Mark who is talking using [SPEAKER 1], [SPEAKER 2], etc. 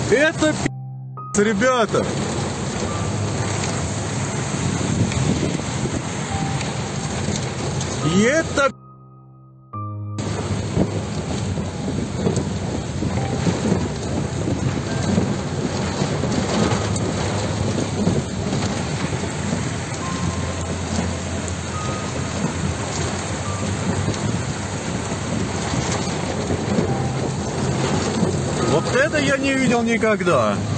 [SPEAKER 1] Это ребята. И это вот это я не видел никогда.